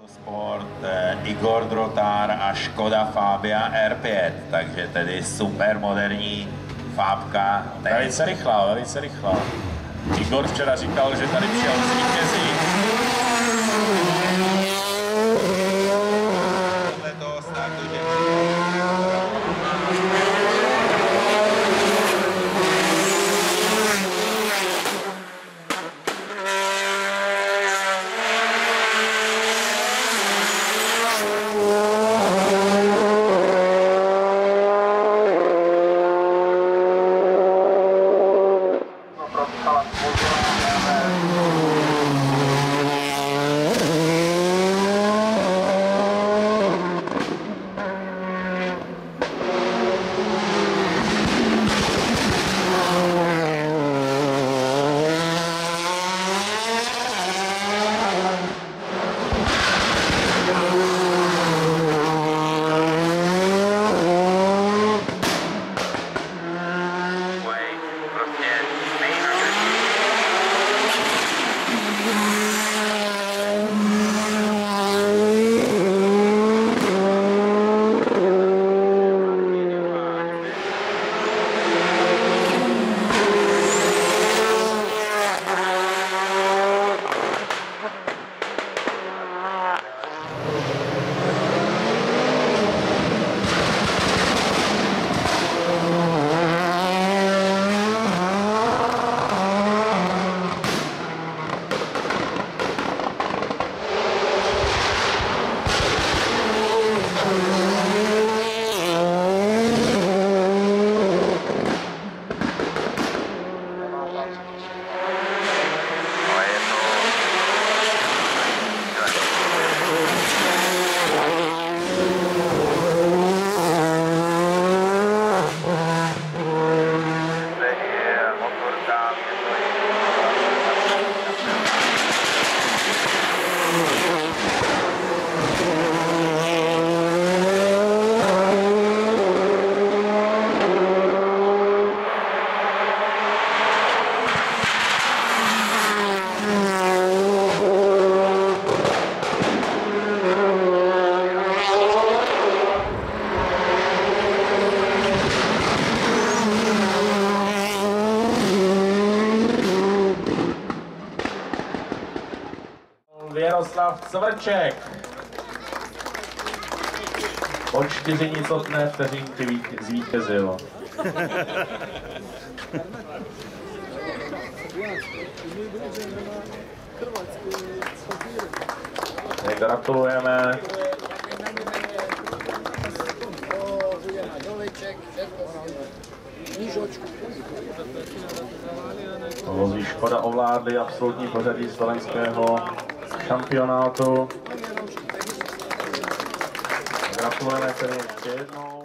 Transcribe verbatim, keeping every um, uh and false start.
Sport Igor Drotár a Škoda Fabia R pět, takže tedy super moderní fábka. Velice rychlá, velice rychlá. Igor včera říkal, že tady přijel zvítězí. Podle toho startu, že... Jaroslav Cvrček. O čtyři nicotné vteřinky zvítězil. Gratulujeme. Vozy Škoda ovládli absolutní pořadí slovenského šampionátu. Gratulujeme tedy ještě jednou.